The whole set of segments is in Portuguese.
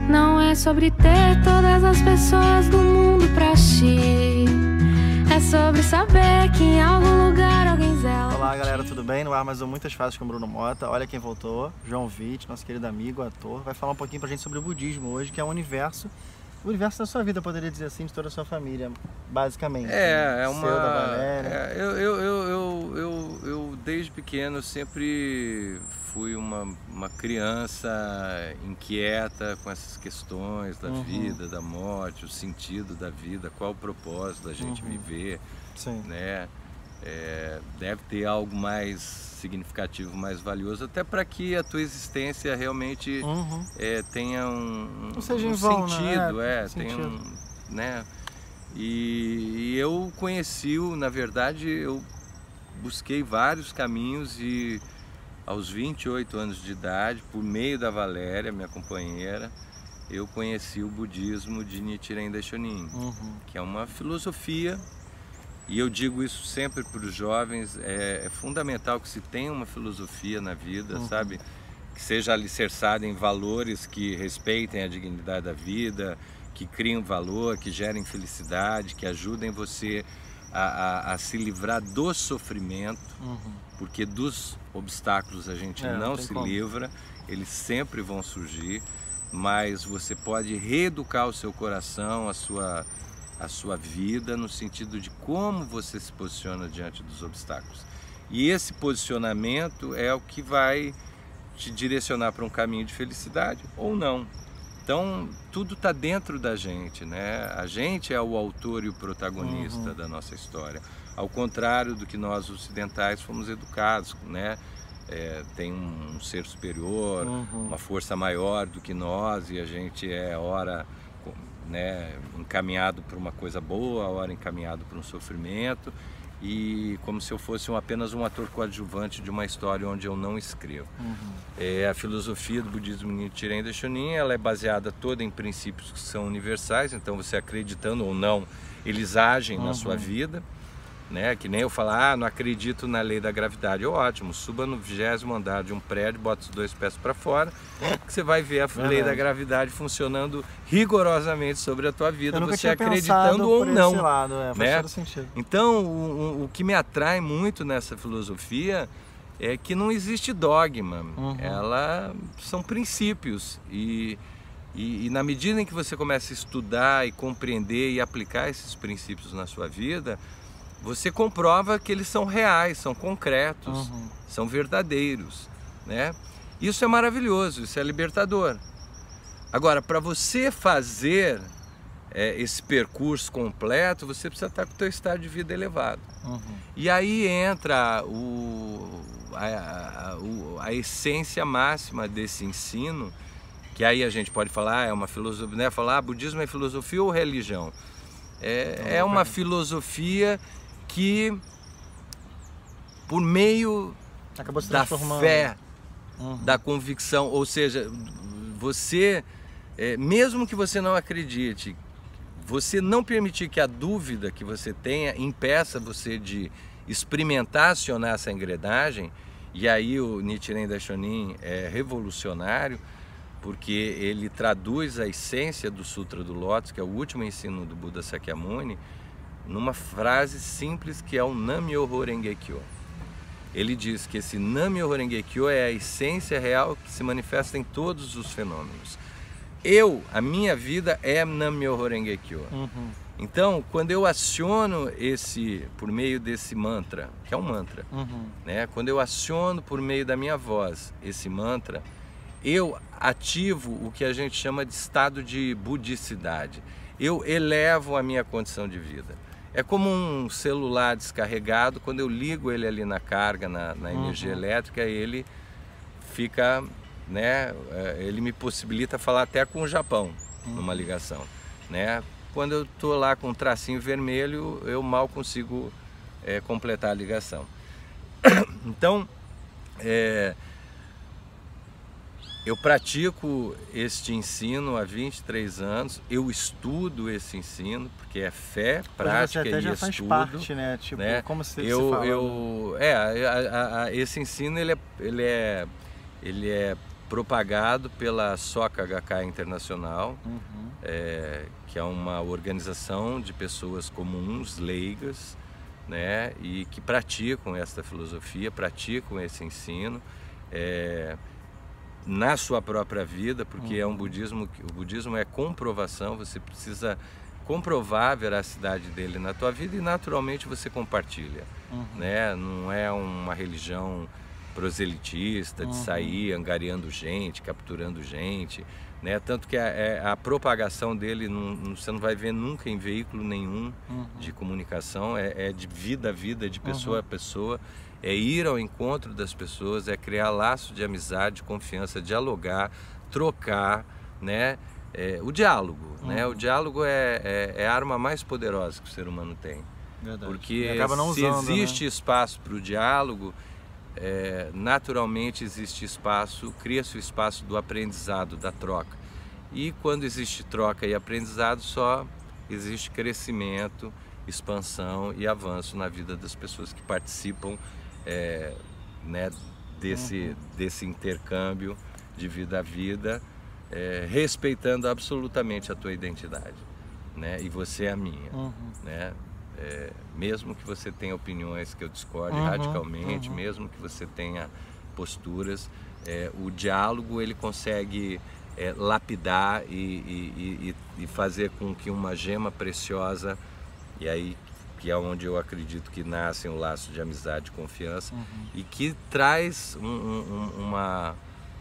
Não é sobre ter todas as pessoas do mundo pra ti. É sobre saber que em algum lugar alguém zela. Olá galera, tudo bem? No ar mais um Muitas Fases com o Bruno Mota. Olha quem voltou, João Vitt, nosso querido amigo, ator. Vai falar um pouquinho pra gente sobre o budismo hoje, que é o universo da sua vida, poderia dizer assim, de toda a sua família, basicamente. É Seu, uma... da Valéria. Eu desde pequeno sempre fui uma criança inquieta com essas questões da vida, da morte, o sentido da vida, qual o propósito da gente viver, Sim. né? Deve ter algo mais significativo, mais valioso, até para que a tua existência realmente tenha um sentido, tenha né? E eu conheci-o, na verdade, eu busquei vários caminhos e aos 28 anos de idade, por meio da Valéria, minha companheira, eu conheci o budismo de Nichiren Daishonin, que é uma filosofia. E eu digo isso sempre para os jovens, é fundamental que se tenha uma filosofia na vida, sabe? Que seja alicerçada em valores que respeitem a dignidade da vida, que criem valor, que gerem felicidade, que ajudem você a se livrar do sofrimento, porque dos obstáculos a gente não se livra, eles sempre vão surgir, mas você pode reeducar o seu coração, a sua vida, no sentido de como você se posiciona diante dos obstáculos. E esse posicionamento é o que vai te direcionar para um caminho de felicidade ou não. Então, tudo está dentro da gente, né? A gente é o autor e o protagonista da nossa história. Ao contrário do que nós ocidentais fomos educados, né? Tem um ser superior, uma força maior do que nós, e a gente ora, né, encaminhado para uma coisa boa, ora encaminhado para um sofrimento, e como se eu fosse apenas um ator coadjuvante de uma história onde eu não escrevo. A filosofia do budismo Nichiren Daishonin, ela é baseada toda em princípios que são universais, então você acreditando ou não, eles agem na sua vida, né? Que nem eu falar, não acredito na lei da gravidade. Ótimo, suba no 20º andar de um prédio, bota os 2 pés para fora, que você vai ver a lei da gravidade funcionando rigorosamente sobre a tua vida, você acreditando ou não. Faz todo sentido. Então, o que me atrai muito nessa filosofia é que não existe dogma, são princípios, e na medida em que você começa a estudar e compreender e aplicar esses princípios na sua vida, você comprova que eles são reais, são concretos, são verdadeiros, né? Isso é maravilhoso, isso é libertador. Agora, para você fazer esse percurso completo, você precisa estar com o teu estado de vida elevado. E aí entra a essência máxima desse ensino, que aí a gente pode falar, é uma filosofia, né? Falar, budismo é filosofia ou religião? É uma filosofia que, por meio da fé, da convicção, ou seja, você, mesmo que você não acredite, você não permitir que a dúvida que você tenha impeça você de experimentar, acionar essa engrenagem. E aí o Nichiren Daishonin é revolucionário, porque ele traduz a essência do Sutra do Lótus, que é o último ensino do Buda Sakyamuni, numa frase simples que é o Nam-myoho Renge-kyo. Ele diz que esse Nam-myoho Renge-kyo é a essência real que se manifesta em todos os fenômenos. A minha vida é Nam-myoho Renge-kyo. Então, quando eu aciono por meio desse mantra, que é um mantra, né? Quando eu aciono por meio da minha voz esse mantra, eu ativo o que a gente chama de estado de budicidade. Eu elevo a minha condição de vida. É como um celular descarregado, quando eu ligo ele ali na carga, na energia elétrica, ele fica, né, ele me possibilita falar até com o Japão, numa ligação, né? Quando eu estou lá com um tracinho vermelho, eu mal consigo completar a ligação. Então, eu pratico este ensino há 23 anos, eu estudo esse ensino, porque é fé, prática e já estudo. Faz parte, né? Tipo, né? Como se fala? Esse ensino ele é propagado pela Soka Gakkai Internacional, que é uma organização de pessoas comuns, leigas, né, e que praticam esta filosofia, praticam esse ensino na sua própria vida, porque é um budismo, o budismo é comprovação, você precisa comprovar a veracidade dele na tua vida e naturalmente você compartilha, né? Não é uma religião proselitista de sair angariando gente, capturando gente, né? Tanto que a propagação dele você não vai ver nunca em veículo nenhum de comunicação, é de vida a vida, de pessoa a pessoa, é ir ao encontro das pessoas, é criar laço de amizade, confiança, dialogar, trocar, né? O diálogo, né? O diálogo é a arma mais poderosa que o ser humano tem. Verdade. Porque usando, se existe né? espaço para o diálogo, naturalmente existe espaço, cria-se o espaço do aprendizado, da troca. E quando existe troca e aprendizado, só existe crescimento, expansão e avanço na vida das pessoas que participam, né, desse intercâmbio de vida a vida, respeitando absolutamente a tua identidade, né? E você é a minha, né? Mesmo que você tenha opiniões que eu discorde radicalmente, mesmo que você tenha posturas, o diálogo ele consegue lapidar e fazer com que uma gema preciosa, e aí que é onde eu acredito que nasce um laço de amizade e confiança, e que traz uma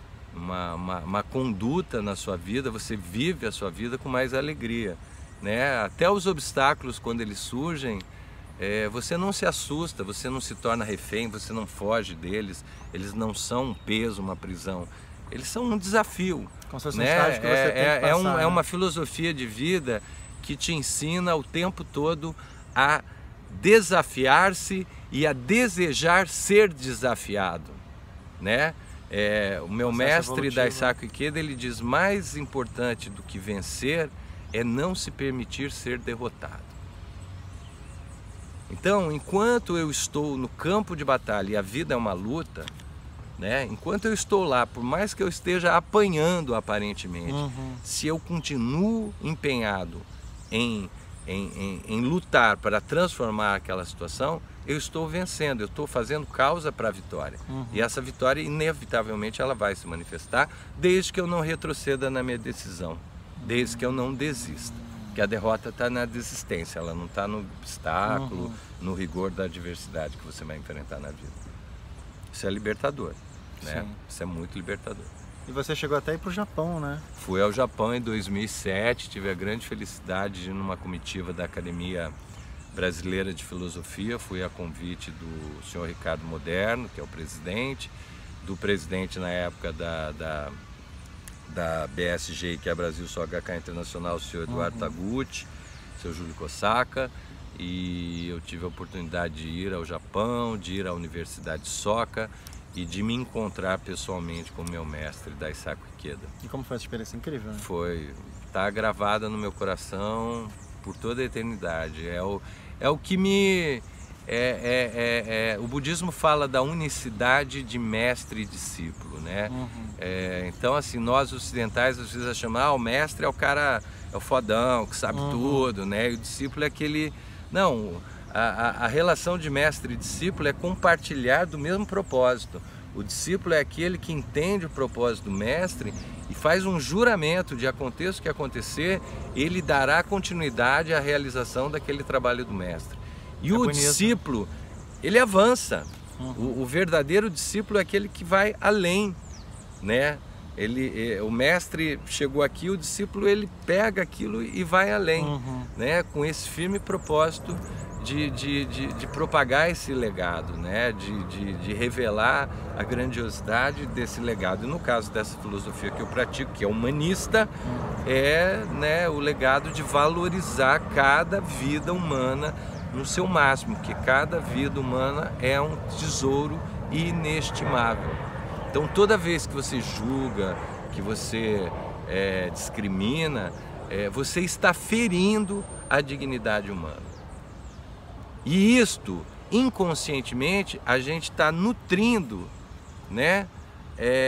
conduta na sua vida, você vive a sua vida com mais alegria, né? Até os obstáculos, quando eles surgem, você não se assusta, você não se torna refém, você não foge deles, eles não são um peso, uma prisão, eles são um desafio, como se fosse um né? estágio que você tem que passar, é uma filosofia de vida que te ensina o tempo todo a desafiar-se e a desejar ser desafiado, né? O meu mestre Daisaku Ikeda, ele diz: mais importante do que vencer é não se permitir ser derrotado. Então, enquanto eu estou no campo de batalha e a vida é uma luta, né? Enquanto eu estou lá, por mais que eu esteja apanhando aparentemente, se eu continuo empenhado em lutar para transformar aquela situação, eu estou vencendo, eu estou fazendo causa para a vitória. E essa vitória, inevitavelmente, ela vai se manifestar, desde que eu não retroceda na minha decisão, desde que eu não desista. Porque a derrota está na desistência, ela não está no obstáculo, no rigor da adversidade que você vai enfrentar na vida. Isso é libertador, né? Isso é muito libertador. E você chegou até ir para o Japão, né? Fui ao Japão em 2007, tive a grande felicidade de ir numa comitiva da Academia Brasileira de Filosofia, fui a convite do senhor Ricardo Moderno, que é o presidente, do presidente na época da BSG, que é Brasil Soka Gakkai Internacional, o senhor Eduardo Taguchi, o senhor Júlio Kosaka, e eu tive a oportunidade de ir ao Japão, de ir à Universidade Soka, e de me encontrar pessoalmente com o meu mestre Daisaku Ikeda. E como foi essa experiência incrível, né? Tá gravada no meu coração por toda a eternidade. É o que me... o budismo fala da unicidade de mestre e discípulo, né? Então, assim, nós ocidentais às vezes achamos, o mestre é o cara, é o fodão, que sabe tudo, né? E o discípulo é aquele... Não, a relação de mestre e discípulo é compartilhar do mesmo propósito. O discípulo é aquele que entende o propósito do mestre e faz um juramento de aconteça o que acontecer, ele dará continuidade à realização daquele trabalho do mestre. E o discípulo, ele avança. O verdadeiro discípulo é aquele que vai além, né? O mestre chegou aqui, o discípulo ele pega aquilo e vai além, né? Com esse firme propósito de propagar esse legado, né? de revelar a grandiosidade desse legado. E no caso dessa filosofia que eu pratico, que é humanista, né, o legado de valorizar cada vida humana no seu máximo, porque cada vida humana é um tesouro inestimável. Então toda vez que você julga, que você discrimina, você está ferindo a dignidade humana. E isto, inconscientemente, a gente está nutrindo, né,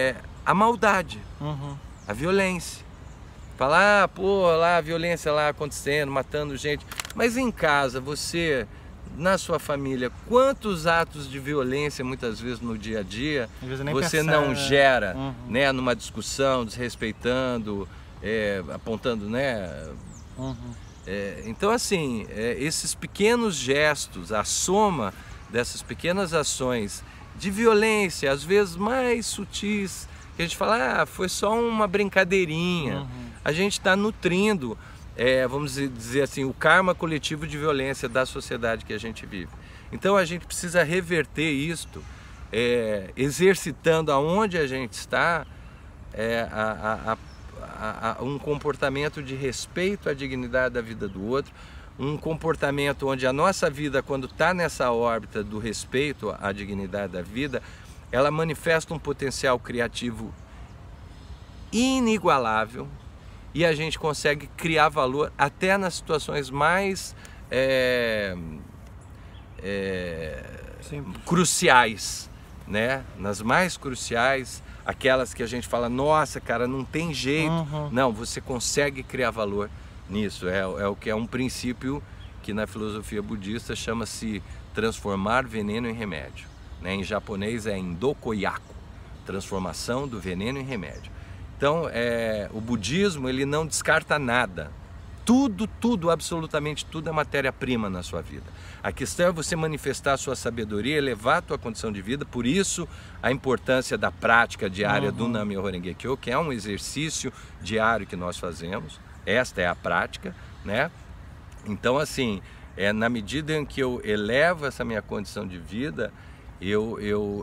a maldade, a violência. Falar, pô, lá a violência lá acontecendo, matando gente. Mas em casa, você, na sua família, quantos atos de violência, muitas vezes no dia a dia, você não gera, né, numa discussão, desrespeitando, apontando, né? Então, assim, esses pequenos gestos, a soma dessas pequenas ações de violência, às vezes mais sutis, que a gente fala, foi só uma brincadeirinha, a gente está nutrindo, vamos dizer assim, o karma coletivo de violência da sociedade que a gente vive. Então a gente precisa reverter isto, exercitando aonde a gente está, um comportamento de respeito à dignidade da vida do outro, um comportamento onde a nossa vida, quando está nessa órbita do respeito à dignidade da vida, ela manifesta um potencial criativo inigualável e a gente consegue criar valor até nas situações mais cruciais, né? Nas mais cruciais, aquelas que a gente fala, nossa, cara, não tem jeito. Não, você consegue criar valor nisso. É o que é um princípio que na filosofia budista chama-se transformar veneno em remédio. Né? Em japonês é Indokoyaku, transformação do veneno em remédio. Então, o budismo, ele não descarta nada. Tudo, absolutamente tudo é matéria-prima na sua vida. A questão é você manifestar a sua sabedoria, elevar a tua condição de vida, por isso a importância da prática diária do Nam-myoho Renge Kyo, que é um exercício diário que nós fazemos, esta é a prática, né? Então, assim, na medida em que eu elevo essa minha condição de vida, eu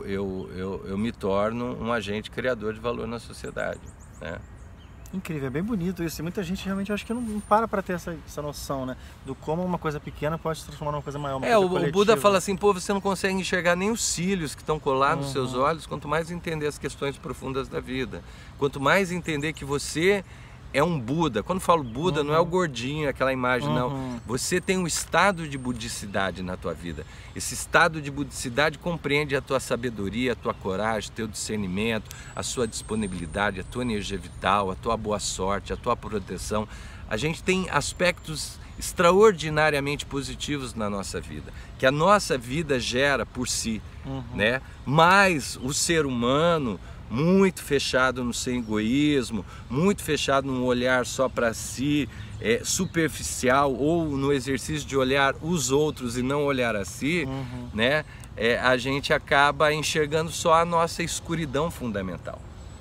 me torno um agente criador de valor na sociedade, né? Incrível, é bem bonito isso. E muita gente realmente acho que não para ter essa noção, né? Do como uma coisa pequena pode se transformar numa coisa maior, uma coisa coletiva. O Buda fala assim, pô, você não consegue enxergar nem os cílios que estão colados nos seus olhos, quanto mais entender as questões profundas da vida. Quanto mais entender que você é um Buda. Quando falo Buda, não é o gordinho, aquela imagem, não. Você tem um estado de budicidade na tua vida. Esse estado de budicidade compreende a tua sabedoria, a tua coragem, o teu discernimento, a sua disponibilidade, a tua energia vital, a tua boa sorte, a tua proteção. A gente tem aspectos extraordinariamente positivos na nossa vida, que a nossa vida gera por si, né? Mas o ser humano, muito fechado no seu egoísmo, muito fechado num olhar só para si, superficial, ou no exercício de olhar os outros e não olhar a si, né? A gente acaba enxergando só a nossa escuridão fundamental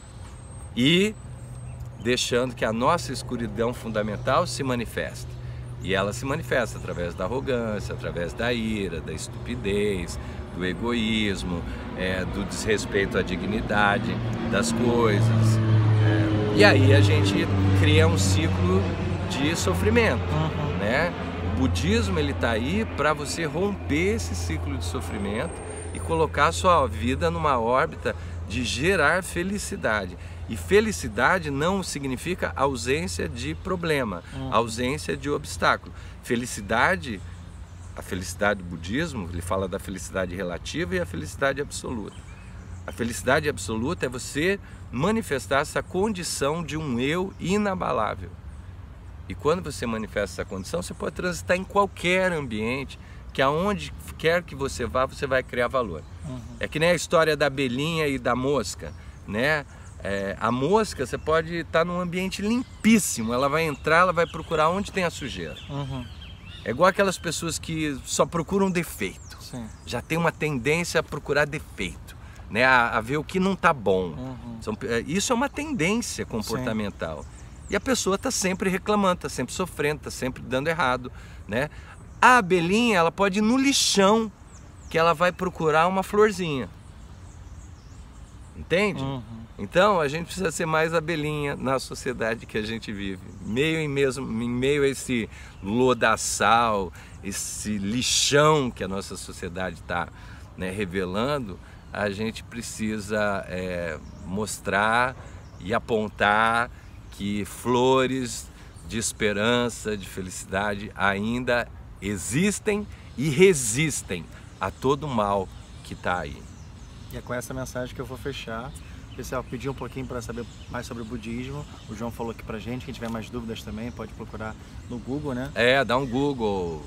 e deixando que a nossa escuridão fundamental se manifeste. E ela se manifesta através da arrogância, através da ira, da estupidez, do egoísmo, do desrespeito à dignidade das coisas. E aí a gente cria um ciclo de sofrimento, né? O budismo, ele está aí para você romper esse ciclo de sofrimento e colocar a sua vida numa órbita de gerar felicidade. E felicidade não significa ausência de problema, ausência de obstáculo. Felicidade, a felicidade do budismo, ele fala da felicidade relativa e a felicidade absoluta. A felicidade absoluta é você manifestar essa condição de um eu inabalável. E quando você manifesta essa condição, você pode transitar em qualquer ambiente, que aonde quer que você vá, você vai criar valor. É que nem a história da abelhinha e da mosca, né? A mosca, você pode estar num ambiente limpíssimo, ela vai entrar, ela vai procurar onde tem a sujeira. É igual aquelas pessoas que só procuram defeito. Já tem uma tendência a procurar defeito, né? A ver o que não está bom. Isso é uma tendência comportamental. E a pessoa está sempre reclamando, está sempre sofrendo, está sempre dando errado, né? A abelhinha, ela pode ir no lixão, que ela vai procurar uma florzinha. Entende? Então a gente precisa ser mais abelhinha na sociedade que a gente vive. Em meio a esse lodaçal, esse lixão que a nossa sociedade está, né, revelando, a gente precisa mostrar e apontar que flores de esperança, de felicidade ainda existem e resistem a todo o mal que está aí. E é com essa mensagem que eu vou fechar Pessoal, pediu um pouquinho para saber mais sobre o budismo. O João falou aqui pra gente. Quem tiver mais dúvidas também pode procurar no Google, né? Dá um Google.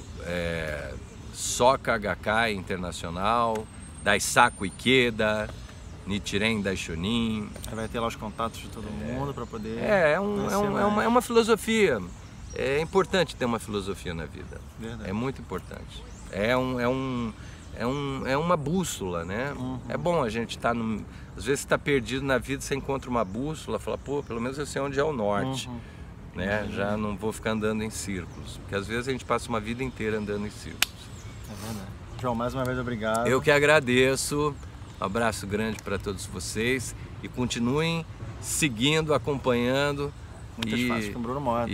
Soka Gakkai Internacional, Daisaku Ikeda, Nichiren Daishonin. Vai ter lá os contatos de todo mundo para poder... É uma filosofia. É importante ter uma filosofia na vida. Verdade. É muito importante. É uma bússola, né? É bom a gente estar... Às vezes você está perdido na vida, você encontra uma bússola, fala, pô, pelo menos eu sei onde é o norte. Né? Já não vou ficar andando em círculos. Porque às vezes a gente passa uma vida inteira andando em círculos. É verdade. João, mais uma vez, obrigado. Eu que agradeço. Um abraço grande para todos vocês. E continuem seguindo, acompanhando. Muitas fases com o Bruno Mota.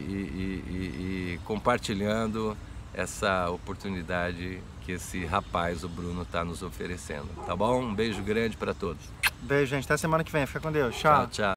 E compartilhando essa oportunidade que esse rapaz, o Bruno, está nos oferecendo. Tá bom? Um beijo grande para todos. Beijo, gente. Até semana que vem. Fica com Deus. Tchau. Tchau, tchau.